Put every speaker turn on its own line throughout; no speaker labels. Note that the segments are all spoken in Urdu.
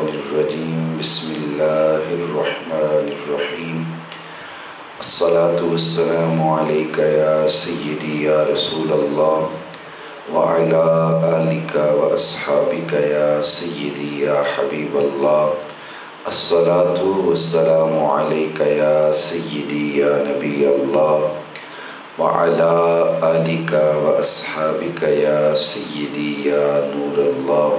الشیطان الرجیم بسم اللہ الرحمن الرحیم الصلاة والسلام علیکہ یا سیدی یا رسول اللہ وعلی آلک و اصحابک یا سیدی یا حبیب اللہ الصلاة والسلام علیکہ یا سیدی یا نبی اللہ وعلی آلک و اصحابک یا سیدی یا نور اللہ۔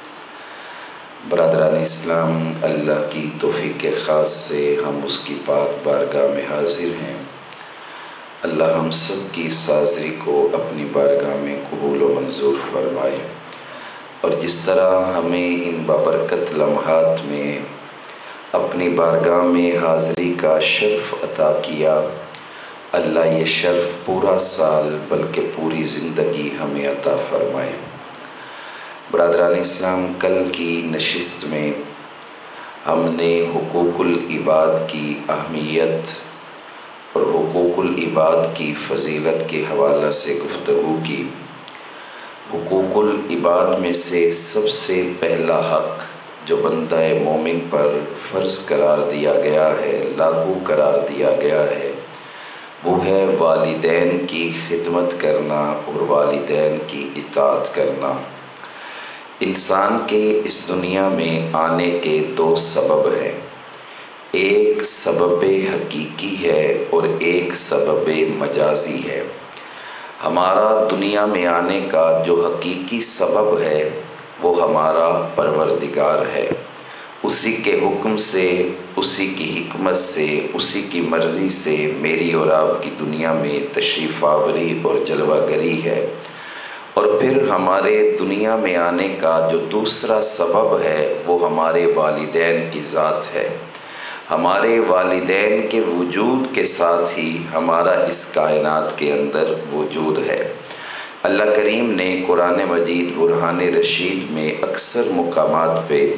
برادران اسلام، اللہ کی توفیق خاص سے ہم اس کی پاک بارگاہ میں حاضر ہیں۔ اللہ ہم سب کی اس حاضری کو اپنی بارگاہ میں قبول و منظور فرمائے، اور جس طرح ہمیں ان بابرکت لمحات میں اپنی بارگاہ میں حاضری کا شرف عطا کیا، اللہ یہ شرف پورا سال بلکہ پوری زندگی ہمیں عطا فرمائے۔ برادران اسلام، کل کی نشست میں ہم نے حقوق العباد کی اہمیت اور حقوق العباد کی فضیلت کے حوالہ سے گفتگو کی۔ حقوق العباد میں سے سب سے پہلا حق جو بندہ مومن پر فرض قرار دیا گیا ہے، لاگو قرار دیا گیا ہے، وہ ہے والدین کی خدمت کرنا اور والدین کی اطاعت کرنا۔ انسان کے اس دنیا میں آنے کے دو سبب ہیں، ایک سبب حقیقی ہے اور ایک سبب مجازی ہے۔ ہمارا دنیا میں آنے کا جو حقیقی سبب ہے وہ ہمارا پروردگار ہے۔ اسی کے حکم سے، اسی کی حکمت سے، اسی کی مرضی سے میری اور آپ کی دنیا میں تشریف آوری اور جلوہ گری ہے۔ اور پھر ہمارے دنیا میں آنے کا جو دوسرا سبب ہے وہ ہمارے والدین کی ذات ہے۔ ہمارے والدین کے وجود کے ساتھ ہی ہمارا اس کائنات کے اندر وجود ہے۔ اللہ کریم نے قرآن مجید برہان رشید میں اکثر مقامات پہ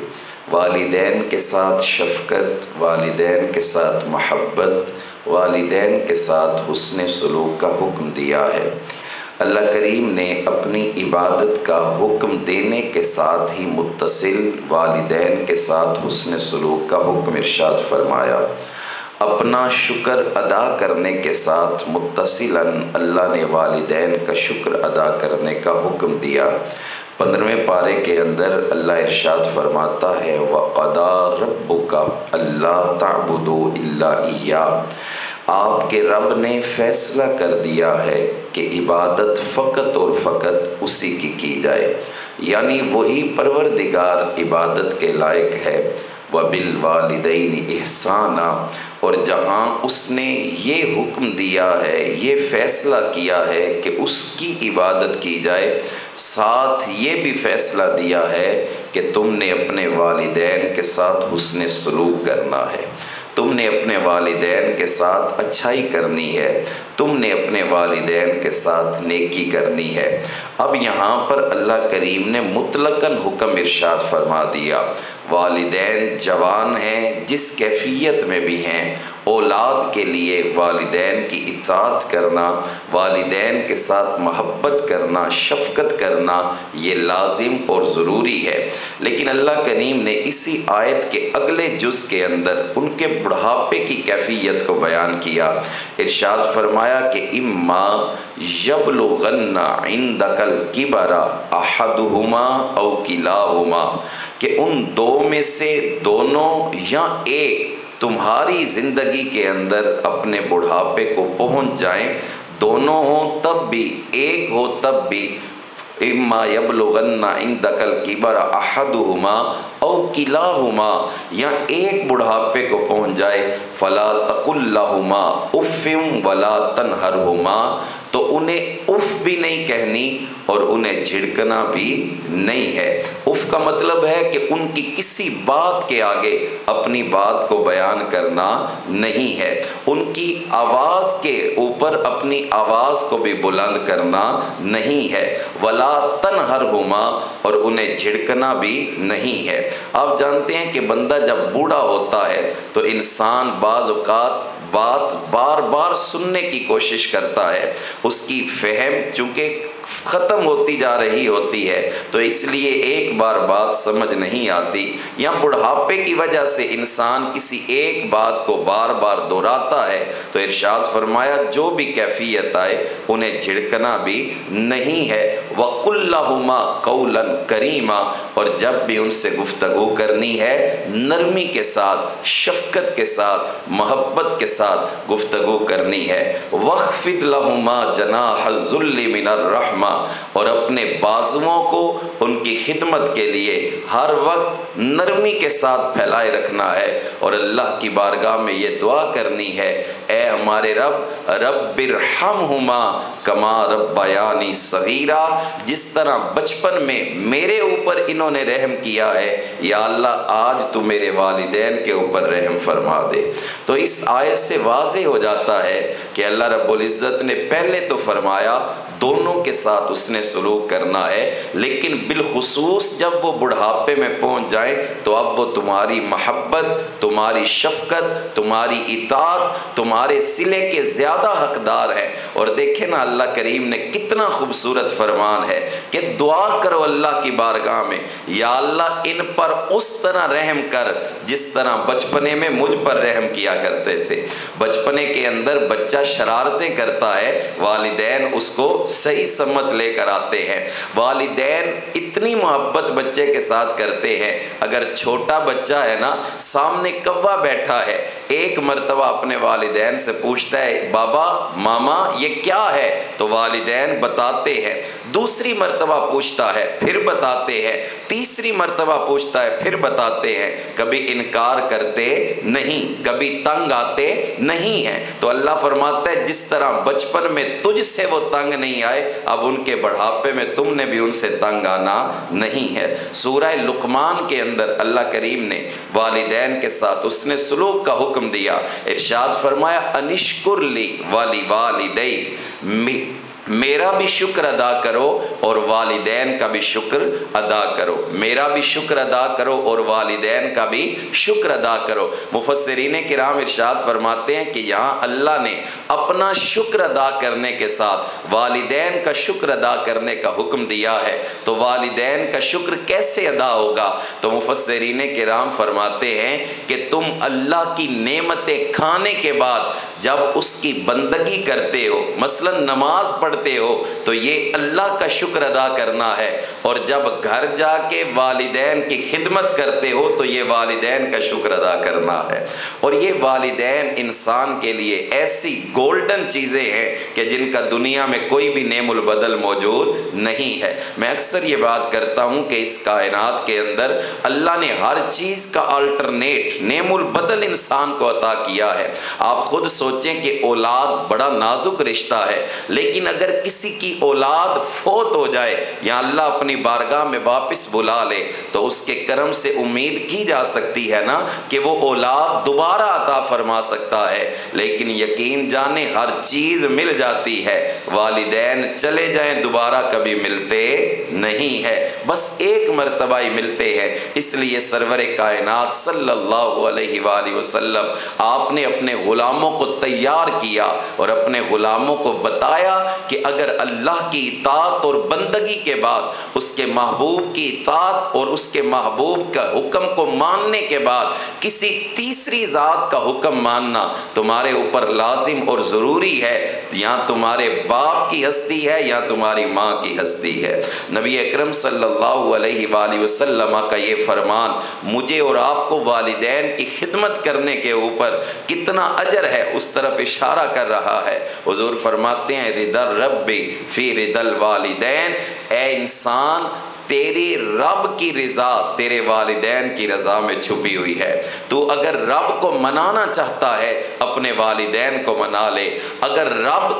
والدین کے ساتھ شفقت، والدین کے ساتھ محبت، والدین کے ساتھ حسن سلوک کا حکم دیا ہے۔ اللہ کریم نے اپنی عبادت کا حکم دینے کے ساتھ ہی متصل والدین کے ساتھ حسن سلوک کا حکم ارشاد فرمایا۔ اپنا شکر ادا کرنے کے ساتھ متصلاً اللہ نے والدین کا شکر ادا کرنے کا حکم دیا۔ 15ویں پارے کے اندر اللہ ارشاد فرماتا ہے وَقَضَىٰ رَبُّكَ أَلَّا تَعْبُدُوا إِلَّا إِيَّاهُ، آپ کے رب نے فیصلہ کر دیا ہے کہ عبادت فقط اور فقط اسی کی جائے، یعنی وہی پروردگار عبادت کے لائق ہے۔ وَبِالْوَالِدَيْنِ إِحْسَانًا، اور جہاں اس نے یہ حکم دیا ہے، یہ فیصلہ کیا ہے کہ اس کی عبادت کی جائے، ساتھ یہ بھی فیصلہ دیا ہے کہ تم نے اپنے والدین کے ساتھ حسن سلوک کرنا ہے، تم نے اپنے والدین کے ساتھ اچھائی کرنی ہے، تم نے اپنے والدین کے ساتھ نیکی کرنی ہے۔ اب یہاں پر اللہ کریم نے مطلقاً حکم ارشاد فرما دیا، والدین جوان ہیں جس کیفیت میں بھی ہیں، اولاد کے لیے والدین کی اطاعت کرنا، والدین کے ساتھ محبت کرنا، شفقت کرنا یہ لازم اور ضروری ہے۔ لیکن اللہ کریم نے اسی آیت کے اگلے جز کے اندر ان کے بڑھاپے کی کیفیت کو بیان کیا۔ ارشاد فرمایا کہ اما یبلغن عندک الکبر احدہما او کلاہما، کہ ان دو میں سے دونوں یا ایک تمہاری زندگی کے اندر اپنے بڑھاپے کو پہنچ جائیں، دونوں ہوں تب بھی، ایک ہو تب بھی، اما یبلغن عندک الکبر احدہما او کلاہما، یا ایک بڑھاپے کو پہنچ جائے، فلا تقل لہما اف ولا تنہرہما، تو انہیں اف بھی نہیں کہنی اور انہیں جھڑکنا بھی نہیں ہے۔ اف کا مطلب ہے کہ ان کی کسی بات کے آگے اپنی بات کو بیان کرنا نہیں ہے، ان کی آواز کے اوپر اپنی آواز کو بھی بلند کرنا نہیں ہے، ولا تنہرہما، اور انہیں جھڑکنا بھی نہیں ہے۔ آپ جانتے ہیں کہ بندہ جب بوڑھا ہوتا ہے تو انسان بعض اوقات بات بار بار سننے کی کوشش کرتا ہے، اس کی فہم چونکہ ختم ہوتی جا رہی ہوتی ہے، تو اس لیے ایک بار بات سمجھ نہیں آتی، یا بڑھاپے کی وجہ سے انسان کسی ایک بات کو بار بار دہراتا ہے، تو ارشاد فرمایا جو بھی کیفیت آئے انہیں جھڑکنا بھی نہیں ہے۔ وَقُلْ لَهُمَا قَوْلًا كَرِيمًا، اور جب بھی ان سے گفتگو کرنی ہے نرمی کے ساتھ، شفقت کے ساتھ، محبت کے ساتھ گفتگو کرنی ہے۔ وَاخْفِضْ لَهُمَا جَنَاحَ الذُّلِّ مِنَ الرَّحْمَةِ، اور اپنے بازوؤں کو ان کی خدمت کے لیے ہر وقت نرمی کے ساتھ پھیلائے رکھنا ہے، اور اللہ کی بارگاہ میں یہ دعا کرنی ہے، اے ہمارے رب، رب ارحمہما کما ربیانی صغیرا، جس طرح بچپن میں میرے اوپر انہوں نے رحم کیا ہے، یا اللہ آج تو میرے والدین کے اوپر رحم فرما دے۔ تو اس آیت سے واضح ہو جاتا ہے کہ اللہ رب العزت نے پہلے تو فرمایا دونوں کے ساتھ اس نے سلوک کرنا ہے، لیکن بالخصوص جب وہ بڑھاپے میں پہنچ جائیں تو اب وہ تمہاری محبت، تمہاری شفقت، تمہاری اطاعت، تمہارے صلے کے زیادہ حقدار ہیں۔ اور دیکھیں نا اللہ کریم نے کتنا خوبصورت فرمان ہے کہ دعا کرو اللہ کی بارگاہ میں، یا اللہ ان پر اس طرح رحم کر جس طرح بچپنے میں مجھ پر رحم کیا کرتے تھے۔ بچپنے کے اندر بچہ شرارتیں کرتا ہے، والدین اس کو صحیح سمت لے کر آتے ہیں، والدین اتنی محبت بچے کے ساتھ کرتے ہیں۔ اگر چھوٹا بچہ ہے نا، سامنے کوا بیٹھا ہے، ایک مرتبہ اپنے والدین سے پوچھتا ہے بابا ماما یہ کیا ہے، تو والدین بتاتے ہیں، دوسری مرتبہ پوچھتا ہے پھر بتاتے ہیں، تیسری مرتبہ پوچھتا ہے پھر بتاتے ہیں، کبھی انکار کرتے نہیں، کبھی تنگ آتے نہیں ہیں۔ تو اللہ فرماتا ہے جس طرح بچپن میں تجھ سے وہ تنگ نہیں آئے، اب ان کے بڑھاپے میں تم نے بھی ان سے تنگ آنا نہیں ہے۔ سورہ لقمان کے اندر اللہ کریم نے والدین کے ساتھ اس نے سلوک کا حکم دیا، ارشاد فرمایا انشکر لی والی والدیک، میرا بھی شکر ادا کرو اور والدین کا بھی شکر ادا کرو، میرا بھی شکر ادا کرو اور والدین کا بھی شکر ادا کرو۔ مفسرین کرام ارشاد فرماتے ہیں کہ یہاں اللہ نے اپنا شکر ادا کرنے کے ساتھ والدین کا شکر ادا کرنے کا حکم دیا ہے، تو والدین کا شکر کیسے ادا ہوگا؟ تو مفسرین کرام فرماتے ہیں کہ تم اللہ کی نعمتیں کھانے کے بعد جب اس کی بندگی کرتے ہو، مثلا نماز پڑھتے ہو، تو یہ اللہ کا شکر ادا کرنا ہے، اور جب گھر جا کے والدین کی خدمت کرتے ہو تو یہ والدین کا شکر ادا کرنا ہے۔ اور یہ والدین انسان کے لیے ایسی گولڈن چیزیں ہیں کہ جن کا دنیا میں کوئی بھی نعم البدل موجود نہیں ہے۔ میں اکثر یہ بات کرتا ہوں کہ اس کائنات کے اندر اللہ نے ہر چیز کا آلٹرنیٹ نعم البدل انسان کو عطا کیا ہے۔ آپ خود سوچیں کہ اولاد بڑا نازک رشتہ ہے، لیکن اگر کسی کی اولاد فوت ہو جائے یا اللہ اپنی بارگاہ میں واپس بلا لے تو اس کے کرم سے امید کی جا سکتی ہے نا کہ وہ اولاد دوبارہ عطا فرما سکتا ہے، لیکن یقین جانے ہر چیز مل جاتی ہے، والدین چلے جائیں دوبارہ کبھی ملتے نہیں ہے، بس ایک مرتبہ ہی ملتے ہیں۔ اس لیے سرور کائنات صلی اللہ علیہ وآلہ وسلم آپ نے اپنے غلاموں کو تیار کیا اور اپنے غلاموں کو بتایا کہ اگر اللہ کی اطاعت اور بندگی کے بعد اس کے محبوب کی اطاعت اور اس کے محبوب کا حکم کو ماننے کے بعد کسی تیسری ذات کا حکم ماننا تمہارے اوپر لازم اور ضروری ہے، یا تمہارے باپ کی ہستی ہے یا تمہاری ماں کی ہستی ہے۔ نبی اکرم صلی اللہ علیہ وآلہ وسلم کا یہ فرمان مجھے اور آپ کو والدین کی خدمت کرنے کے اوپر کتنا اجر ہے اس طرف اشارہ کر رہا ہے۔ حضور فرماتے ہیں رضا الرب فی رضا الوالدین، اے انسان تیری رب کی رضا تیرے والدین کی رضا میں چھپی ہوئی ہے۔ تو اگر رب کو منانا چاہتا ہے اپنے والدین کو منا لے، اگر رب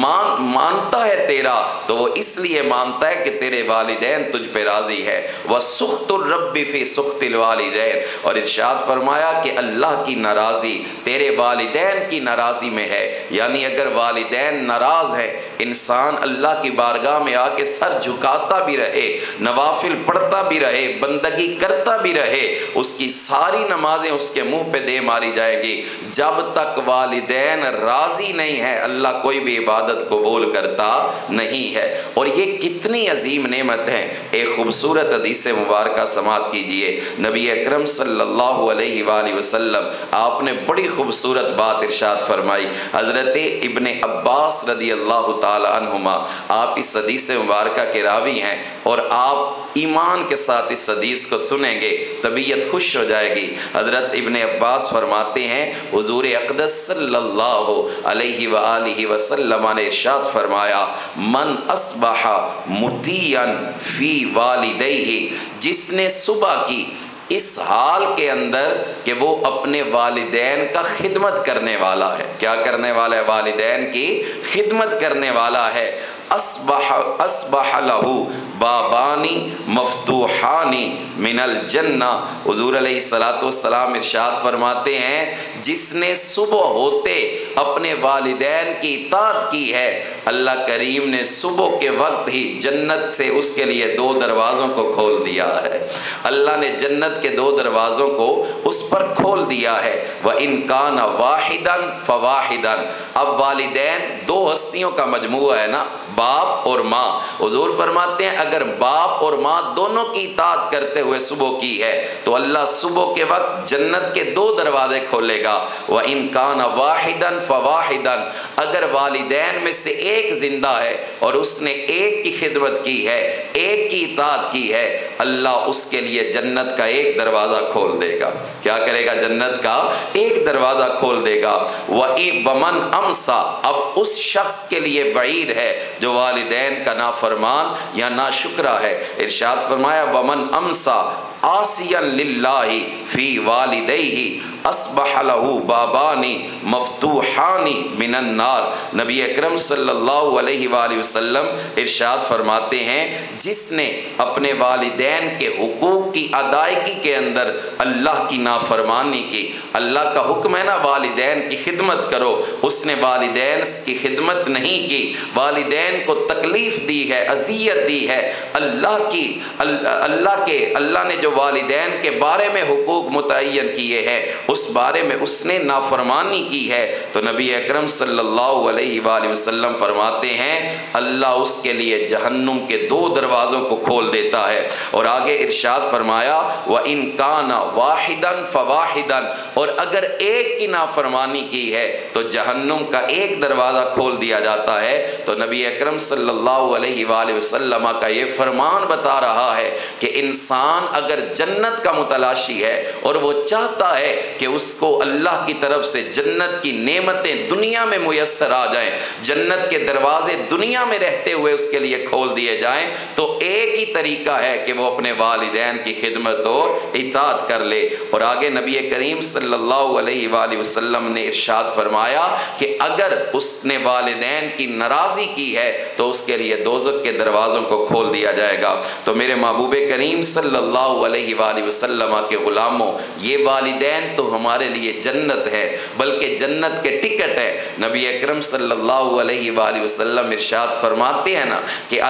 مانتا ہے تیرا تو وہ اس لیے مانتا ہے کہ تیرے والدین تجھ پہ راضی ہے۔ وَسُخْطُ الرَّبِّ فِي سُخْطِ الْوَالِدَيْنِ، اور ارشاد فرمایا کہ اللہ کی ناراضی تیرے والدین کی ناراضی میں ہے، یعنی اگر والدین ناراض ہیں انسان اللہ کی بارگاہ میں آ کے سر جھکاتا بھی رہے، نوافل پڑھتا بھی رہے، بندگی کرتا بھی رہے، اس کی ساری نمازیں اس کے منہ پہ دے ماری جائیں گی۔ جب تک والدین راضی نہیں ہے اللہ کوئی بھی عبادت قبول کرتا نہیں ہے۔ اور یہ کتنی عظیم نعمت ہے۔ ایک خوبصورت حدیث مبارکہ سماعت کیجئے، نبی اکرم صلی اللہ علیہ وآلہ وسلم آپ نے بڑی خوبصورت بات ارشاد فرمائی۔ حضرت ابن عباس رضی اللہ تعالی عنہما آپ اس حدیث مبارکہ کے راوی ہیں، اور آپ ایمان کے ساتھ اس حدیث کو سنیں گے طبیعت خوش ہو جائے گی۔ حضرت ابن عباس فرماتے ہیں حضور اقدس صلی اللہ علیہ وآلہ وسلم نے ارشاد فرمایا، من اصبح مطیعا فی والدیہ، جس نے صبح کی اس حال کے اندر کہ وہ اپنے والدین کا خدمت کرنے والا ہے۔ کیا کرنے والا ہے؟ والدین کی خدمت کرنے والا ہے۔ اصبح لہو بابانی مفتوحانی من الجنہ، حضور علیہ السلام ارشاد فرماتے ہیں جس نے صبح ہوتے اپنے والدین کی اطاعت کی ہے، اللہ کریم نے صبح کے وقت ہی جنت سے اس کے لیے 2 دروازوں کو کھول دیا ہے۔ اللہ نے جنت کے 2 دروازوں کو اس پر کھول دیا ہے۔ وَإِن كَانَ وَاحِدًا فَوَاحِدًا، اب والدین 2 ہستیوں کا مجموعہ ہے نا، باپ اور ماں۔ حضور فرماتے ہیں اگر باپ اور ماں دونوں کی اطاعت کرتے ہوئے صبح کی ہے تو اللہ صبح کے وقت جنت کے 2 دروازے کھولے گا۔ وَإِن كَانَ وَاحِدًا فَوَاحِدًا، اگر والدین میں سے ایک زندہ ہے اور اس نے ایک کی خدمت کی ہے، ایک کی اطاعت کی ہے، اللہ اس کے لیے جنت کا 1 دروازہ کھول دے گا۔ کیا کرے گا؟ جنت کا 1 دروازہ کھول دے گا۔ وَمَنْ أَمْسَى، اب اس شخص کے لیے وعید ہے جو والدین کا نافرمان یا ناشکرہ ہے۔ ارشاد فرمایا وَمَنْ أَمْسَى عَاصِيًا لِلَّهِ فِي وَالِدَيْهِ اصبح له بابان مفتوحان من النار، نبی اکرم صلی اللہ علیہ وآلہ وسلم ارشاد فرماتے ہیں جس نے اپنے والدین کے حقوق کی ادائیگی کے اندر اللہ کی نافرمانی کی، اللہ کا حکم ہے نا والدین کی خدمت کرو، اس نے والدین کی خدمت نہیں کی، والدین کو تکلیف دی ہے، اذیت دی ہے، اللہ نے جو والدین کے بارے میں حقوق متعین کیے ہیں اس بارے میں اس نے نافرمانی کی ہے، تو نبی اکرم صلی اللہ علیہ وآلہ وسلم فرماتے ہیں اللہ اس کے لیے جہنم کے 2 دروازوں کو کھول دیتا ہے۔ اور آگے ارشاد فرمایا وَإِن كَانَ وَاحِدًا فَوَاحِدًا، اور اگر ایک کی نافرمانی کی ہے تو جہنم کا 1 دروازہ کھول دیا جاتا ہے۔ تو نبی اکرم صلی اللہ علیہ وآلہ وسلم کا یہ فرمان بتا رہا ہے کہ انسان اگر جنت کا متلاشی ہے اور وہ چاہتا ہے کہ اس کو اللہ کی طرف سے جنت کی نعمتیں دنیا میں میسر آ جائیں، جنت کے دروازے دنیا میں رہتے ہوئے اس کے لیے کھول دیے جائیں، تو ایک ہی طریقہ ہے کہ وہ اپنے والدین کی خدمت اور اطاعت کر لے۔ اور آگے نبی کریم صلی اللہ علیہ وآلہ وسلم نے ارشاد فرمایا کہ اگر اس نے والدین کی ناراضی کی ہے تو اس کے لیے دوزخ کے دروازوں کو کھول دیا جائے گا۔ تو میرے محبوب کریم صلی اللہ علیہ وآلہ وسلم کے غلاموں، یہ والدین تو ہمارے لیے جنت ہے، بلکہ جنت کے ٹکٹ ہے۔ نبی اکرم صلی اللہ علیہ وآلہ وسلم ارشاد فرماتے ہیں نا کہ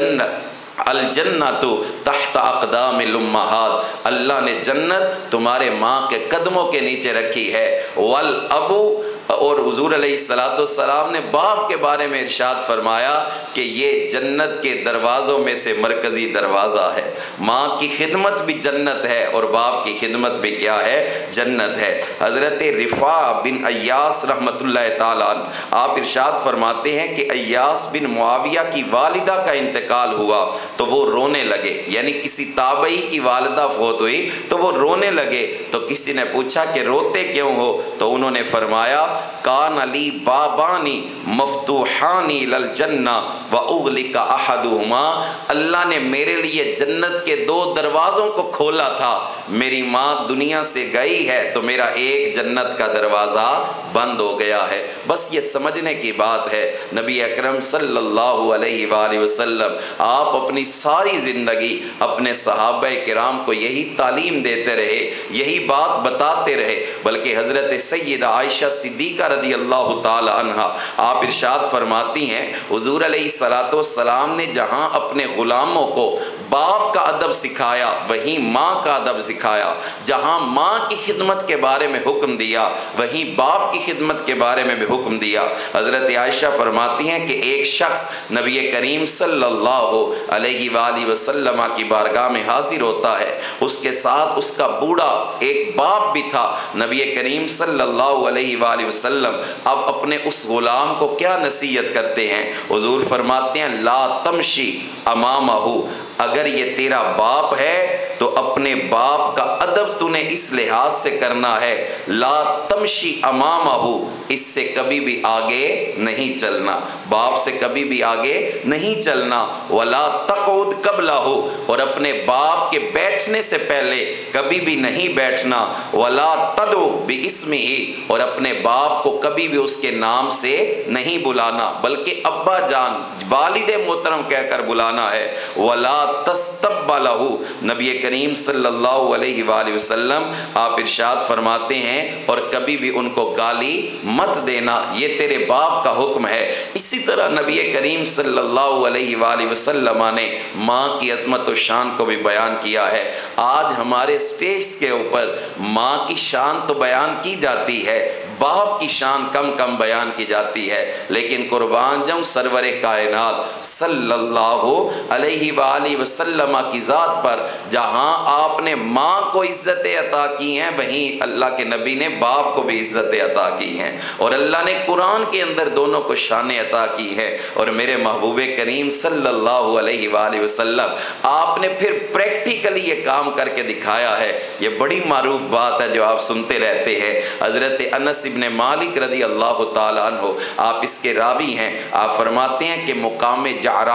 الجنت تحت اقدام الامہات، اللہ نے جنت تمہارے ماں کے قدموں کے نیچے رکھی ہے۔ والابو، اور حضور علیہ السلام نے باپ کے بارے میں ارشاد فرمایا کہ یہ جنت کے دروازوں میں سے مرکزی دروازہ ہے۔ ماں کی خدمت بھی جنت ہے اور باپ کی خدمت بھی کیا ہے؟ جنت ہے۔ حضرت رفاع بن ایاس رحمۃ اللہ تعالیٰ عنہ آپ ارشاد فرماتے ہیں کہ ایاس بن معاویہ کی والدہ کا انتقال ہوا تو وہ رونے لگے، یعنی کسی تابعی کی والدہ فوت ہوئی تو وہ رونے لگے، تو کسی نے پوچھا کہ روتے کیوں ہو؟ تو انہوں نے فرمایا کان علی بابانی مفتوحانی للجنہ واغلق احدہما، اللہ نے میرے لیے جنت کے 2 دروازوں کو کھولا تھا، میری ماں دنیا سے گئی ہے تو میرا ایک جنت کا دروازہ بند ہو گیا ہے۔ بس یہ سمجھنے کی بات ہے، نبی اکرم صلی اللہ علیہ وآلہ وسلم آپ اپنی ساری زندگی اپنے صحابہ کرام کو یہی تعلیم دیتے رہے، یہی بات بتاتے رہے، بلکہ حضرت سیدہ عائشہ صدیقہ
صدیقہ رضی اللہ تعالی عنہا آپ ارشاد فرماتی ہیں حضور علیہ السلام نے جہاں اپنے غلاموں کو باپ کا ادب سکھایا وہیں ماں کا ادب سکھایا، جہاں ماں کی خدمت کے بارے میں حکم دیا وہیں باپ کی خدمت کے بارے میں بھی حکم دیا۔ حضرت عائشہ فرماتی ہیں کہ ایک شخص نبی کریم صلی اللہ علیہ وآلہ وسلم کی بارگاہ میں حاضر ہوتا ہے، اس کے ساتھ اس کا بوڑھا ایک باپ بھی تھا۔ نبی کریم صلی اللہ علیہ وآلہ وسلم اب اپنے اس غلام کو کیا نصیحت کرتے ہیں؟ حضور فرماتے ہیں لا تمشی امامہ، اگر یہ تیرا باپ ہے تو اپنے باپ کا ادب تو نے اس لحاظ سے کرنا ہے، لا تمشی امامہ، اس سے کبھی بھی آگے نہیں چلنا، باپ سے کبھی بھی آگے نہیں چلنا، ولا تقعد قبلہ، اور اپنے باپ کے بیٹھنے سے پہلے کبھی بھی نہیں بیٹھنا، ولا تدعو باسمہ، اور اپنے باپ کو کبھی بھی اس کے نام سے نہیں بلانا بلکہ ابا جان والد محترم کہہ کر بلانا ہے، ولا تستقبلہ، نبی کریم صلی اللہ علیہ وآلہ وسلم آپ ارشاد فرماتے ہیں اور کبھی بھی ان کو گالی مت دینا، یہ تیرے باپ کا حکم ہے۔ اسی طرح نبی کریم صلی اللہ علیہ وآلہ وسلم نے ماں کی عظمت و شان کو بھی بیان کیا ہے۔ آج ہمارے سٹیج کے اوپر ماں کی شان تو بیان کی جاتی ہے، باپ کی شان کم کم بیان کی جاتی ہے، لیکن قربان جاؤں سرور کائنات صلی اللہ علیہ وآلہ وسلم کی ذات پر جہاں آپ نے ماں کو عزت عطا کی ہیں وہیں اللہ کے نبی نے باپ کو بھی عزت عطا کی ہیں، اور اللہ نے قرآن کے اندر دونوں کو شان عطا کی ہے۔ اور میرے محبوب کریم صلی اللہ علیہ وآلہ وسلم آپ نے پھر پریکٹیکلی یہ کام کر کے دکھایا ہے۔ یہ بڑی معروف بات ہے جو آپ سنتے رہتے ہیں۔ حضرت انس ابن مالک رضی اللہ تعالیٰ عنہ آپ اس کے راوی ہیں، آپ فرماتے ہیں کہ مقام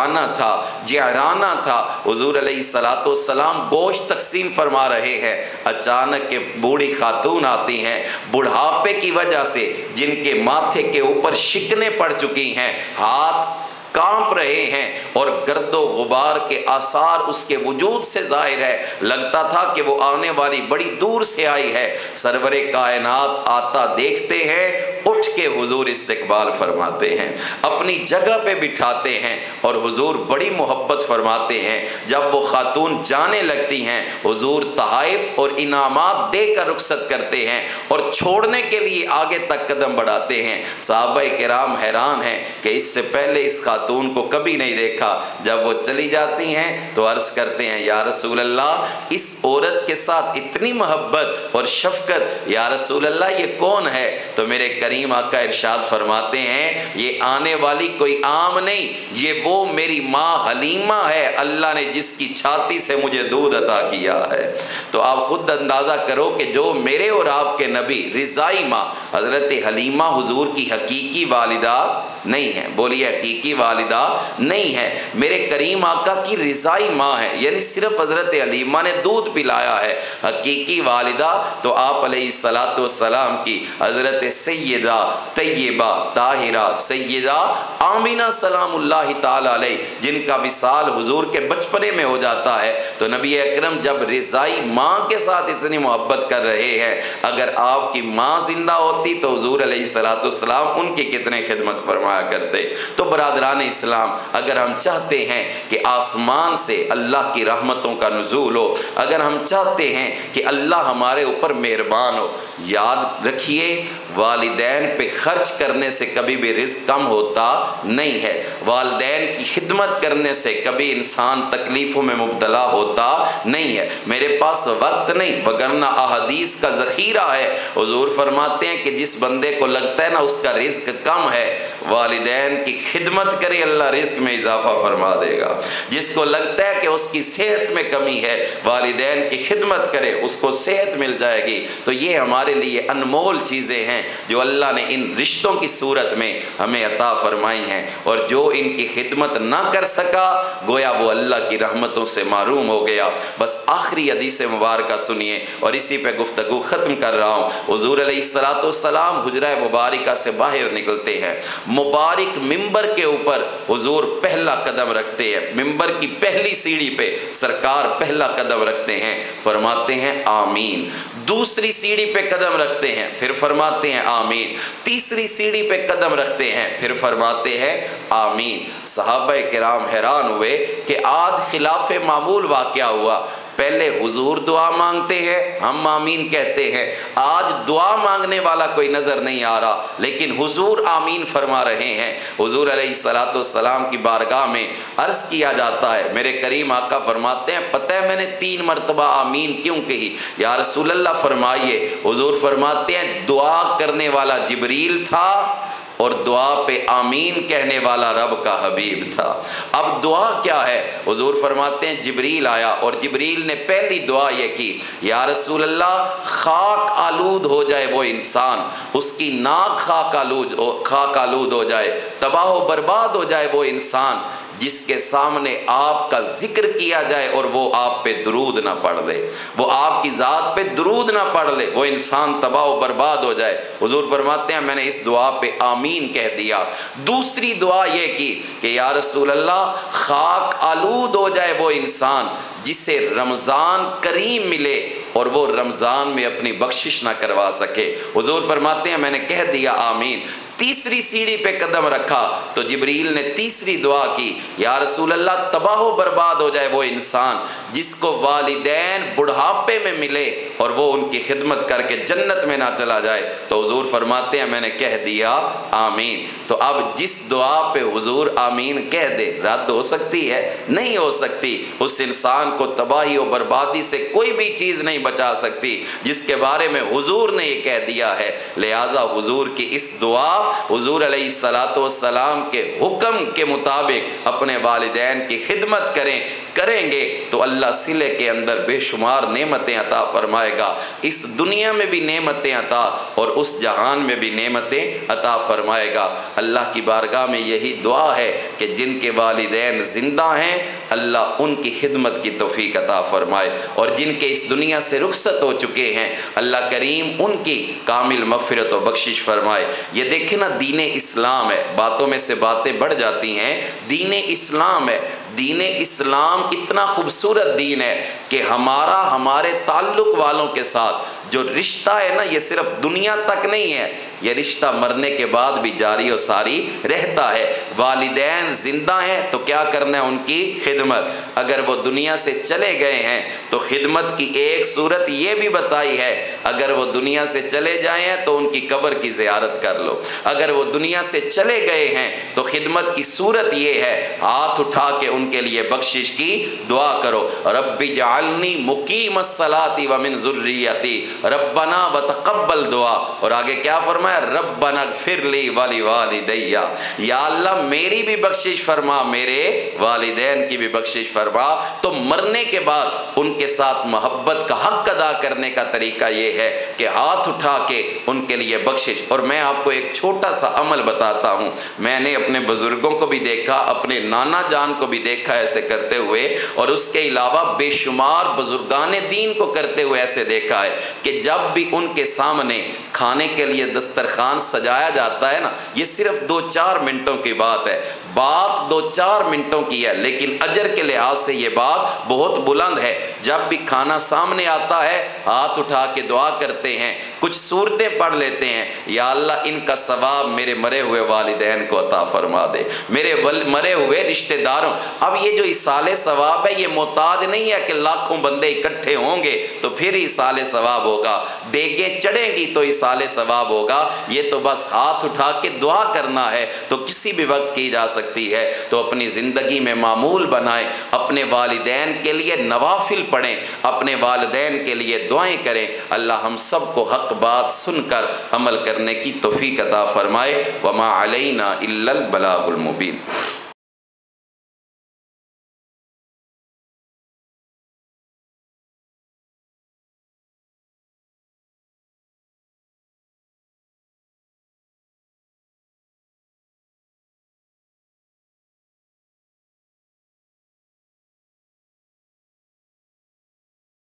جعرانہ تھا، حضور علیہ السلام گوشت تقسیم فرما رہے ہیں، اچانک بوڑھی خاتون آتی ہیں، بڑھاپے کی وجہ سے جن کے ماتھے کے اوپر شکنیں پڑ چکی ہیں، ہاتھ کانپ رہے ہیں اور گرد و غبار کے آثار اس کے وجود سے ظاہر ہے، لگتا تھا کہ وہ آنے والی بڑی دور سے آئی ہے۔ سرور کائنات آتا دیکھتے ہیں، اٹھ کے حضور استقبال فرماتے ہیں، اپنی جگہ پہ بٹھاتے ہیں اور حضور بڑی محبت فرماتے ہیں۔ جب وہ خاتون جانے لگتی ہیں حضور تحائف اور انعامات دے کر رخصت کرتے ہیں اور چھوڑنے کے لیے آگے تک قدم بڑھاتے ہیں۔ صحابہ کرام حیران ہیں کہ اس سے پہلے اس خاتون کو کبھی نہیں دیکھا۔ جب وہ چلی جاتی ہیں تو عرض کرتے ہیں یا رسول اللہ اس عورت کے ساتھ اتنی محبت اور شفقت، یا رسول اللہ یہ کون ہے؟ تو میرے کریم آقا ارشاد فرماتے ہیں یہ آنے والی کوئی عام نہیں، یہ وہ میری ماں حلیمہ ہے، اللہ نے جس کی چھاتی سے مجھے دودھ عطا کیا ہے۔ تو آپ خود اندازہ کرو کہ جو میرے اور آپ کے نبی رضائی ماں حضرت حلیمہ حضور کی حقیقی والدہ نہیں ہے، بولیے حقیقی والدہ نہیں ہے، میرے کریم آقا کی رضائی ماں ہے، یعنی صرف حضرت حلیمہ نے دودھ پلایا ہے۔ حقیقی والدہ تو آپ علیہ السلام کی حضرت سیدہ طیبہ طاہرہ سیدہ آمینہ سلام اللہ تعالی علیہ، جن کا وصال حضور کے بچپنے میں ہو جاتا ہے۔ تو نبی اکرم جب رضائی ماں کے ساتھ اتنی محبت کر رہے ہیں، اگر آپ کی ماں زندہ ہوتی تو حضور علیہ السلام ان کی کتنے خدمت فرمایا کرتے۔ تو برادران اسلام، اگر ہم چاہتے ہیں کہ آسمان سے اللہ کی رحمتوں کا نزول ہو، اگر ہم چاہتے ہیں کہ اللہ ہمارے اوپر مہربان ہو، یاد رکھیے والدین پہ خرچ کرنے سے کبھی بھی رزق کم ہوتا نہیں ہے، والدین کی خدمت کرنے سے کبھی انسان تکلیفوں میں مبتلا ہوتا نہیں ہے۔ میرے پاس وقت نہیں وگرنہ احادیث کا ذخیرہ ہے، حضور فرماتے ہیں کہ جس بندے کو لگتا ہے نا اس کا رزق کم ہے، والدین کی خدمت کرے اللہ رزق میں اضافہ فرما دے گا۔ جس کو لگتا ہے کہ اس کی صحت میں کمی ہے، والدین کی خدمت کرے اس کو صحت مل جائے گی۔ تو یہ ہمارے لیے انمول چیزیں ہیں جو اللہ نے ان رشتوں کی صورت میں ہمیں عطا فرمائی ہیں، اور جو ان کی خدمت نہ کر سکا گویا وہ اللہ کی رحمتوں سے محروم ہو گیا۔ بس آخری حدیث مبارکہ سنیے اور اسی پہ گفتگو ختم کر رہا ہوں۔ حضور علیہ السلام حجرہ مبارکہ سے باہر نکلتے ہیں، مبارک ممبر کے اوپر حضور پہلا قدم رکھتے ہیں، ممبر کی پہلی سیڑھی پہ سرکار پہلا قدم رکھتے ہیں، فرماتے ہیں آمین۔ دوسری سیڑھی پہ قدم رکھتے ہیں، پھر فرماتے فرماتے ہیں آمین، تیسری سیڑھی پہ قدم رکھتے ہیں پھر فرماتے ہیں آمین۔ صحابہ کرام حیران ہوئے کہ آج خلاف معمول واقعہ ہوا، پہلے حضور دعا مانگتے ہیں ہم آمین کہتے ہیں، آج دعا مانگنے والا کوئی نظر نہیں آ رہا لیکن حضور آمین فرما رہے ہیں۔ حضور علیہ السلام کی بارگاہ میں عرض کیا جاتا ہے، میرے کریم آقا فرماتے ہیں پتہ ہے میں نے 3 مرتبہ آمین کیوں کہی؟ یا رسول اللہ فرمائیے۔ حضور فرماتے ہیں دعا کرنے والا جبریل تھا اور دعا پہ آمین کہنے والا رب کا حبیب تھا۔ اب دعا کیا ہے؟ حضور فرماتے ہیں جبریل آیا اور جبریل نے پہلی دعا یہ کی، یا رسول اللہ خاک آلود ہو جائے وہ انسان، اس کی ناک خاک آلود ہو جائے، تباہ و برباد ہو جائے وہ انسان جس کے سامنے آپ کا ذکر کیا جائے اور وہ آپ پہ درود نہ پڑھ لے، وہ آپ کی ذات پہ درود نہ پڑھ لے، وہ انسان تباہ و برباد ہو جائے۔ حضور فرماتے ہیں میں نے اس دعا پہ آمین کہہ دیا۔ دوسری دعا یہ کی کہ یا رسول اللہ خاک آلود ہو جائے وہ انسان جسے رمضان کریم ملے اور وہ رمضان میں اپنی بخشش نہ کروا سکے۔ حضور فرماتے ہیں میں نے کہہ دیا آمین۔ تیسری سیڑھی پہ قدم رکھا تو جبریل نے تیسری دعا کی، یا رسول اللہ تباہ و برباد ہو جائے وہ انسان جس کو والدین بڑھاپے میں ملے اور وہ ان کی خدمت کر کے جنت میں نہ چلا جائے۔ تو حضور فرماتے ہیں میں نے کہہ دیا آمین۔ تو اب جس دعا پہ حضور آمین کہہ دے رد ہو سکتی ہے؟ نہیں ہو سکتی۔ اس انسان کو تباہی و بربادی سے کوئی بھی چیز نہیں بچا سکتی جس کے بارے میں حضور نے یہ کہہ دیا ہے۔ لہٰذا حضور کی اس دعا، حضور علیہ السلام کے حکم کے مطابق اپنے والدین کی خدمت کریں گے تو اللہ صلے کے اندر بے شمار نعمتیں عطا فرمائے گا، اس دنیا میں بھی نعمتیں عطا اور اس جہان میں بھی نعمتیں عطا فرمائے گا۔ اللہ کی بارگاہ میں یہی دعا ہے کہ جن کے والدین زندہ ہیں اللہ ان کی خدمت کی توفیق عطا فرمائے، اور جن کے اس دنیا سے رخصت ہو چکے ہیں اللہ کریم ان کی کامل مغفرت و بخشش فرمائے۔ یہ دیکھیں نا دین اسلام ہے، باتوں میں سے باتیں بڑھ جاتی ہیں، دین اسلام ہے۔ دین اسلام اتنا خوبصورت دین ہے کہ ہمارے تعلق والوں کے ساتھ جو رشتہ ہے نا یہ صرف دنیا تک نہیں ہے، یہ رشتہ مرنے کے بعد بھی جاری و ساری رہتا ہے۔ والدین زندہ ہیں تو کیا کرنا ہے؟ ان کی خدمت۔ اگر وہ دنیا سے چلے گئے ہیں تو خدمت کی ایک صورت یہ بھی بتائی ہے، اگر وہ دنیا سے چلے جائیں ہیں تو ان کی قبر کی زیارت کر لو۔ اگر وہ دنیا سے چلے گئے ہیں تو خدمت کی صورت یہ ہے ہاتھ اٹھا کے ان کے لیے بخشش کی دعا کرو، رب اجعلنی مقیم الصلاۃ ومن ذریتی ربنا وتقبل دعا۔ اور آگے کیا فرمایا؟ ربنا اغفر لی ولوالدی، یا اللہ میری بھی بخشش فرما، میرے والدین کی بھی بخشش فرما۔ تو مرنے کے بعد ان کے ساتھ محبت کا حق ادا کرنے کا طریقہ یہ ہے کہ ہاتھ اٹھا کے ان کے لیے بخشش۔ اور میں آپ کو ایک چھوٹا سا عمل بتاتا ہوں، میں نے اپنے بزرگوں کو بھی دیکھا، اپنے نانا جان کو بھی دیکھا ایسے کرتے ہوئے، اور اس کے علاوہ بے شمار بزرگان دین کو کرتے ہوئے ایسے دیکھا ہے کہ جب بھی ان کے سامنے کھانے کے لیے دسترخوان سجایا جاتا ہے نا، یہ صرف 2-4 منٹوں کی بات ہے، بات 2-4 منٹوں کی ہے لیکن اجر کے لحاظ سے یہ بات بہت بلند ہے۔ جب بھی کھانا سامنے آتا ہے ہاتھ اٹھا کے دعا کرتے ہیں، کچھ صورتیں پڑھ لیتے ہیں، یا اللہ ان کا ثواب میرے مرے ہوئے والدین کو عطا فرما دے، میرے مرے ہوئے رشتہ داروں۔ اب یہ جو ایصال ثواب ہے یہ محتاج نہیں ہے کہ لاکھوں بندے اکٹھے ہوں گے تو پھر ایصال ثواب ہوگا، دیگیں چڑھیں گی تو ایصال ثواب ہوگا، یہ تو بس ہاتھ اٹھا کے دعا کرنا ہے تو کسی بھی وقت کی جا سکتی ہے۔ تو اپنی زندگی میں معمول بنائیں، اپنے والدین کے لیے نوافل پڑھیں، اپنے والدین کے لیے دعائیں کریں۔ اللہ ہم سب کو حق بات سن کر عمل کرنے کی توفیق عطا فرمائے۔ وما علینا الا البلاغ المبین۔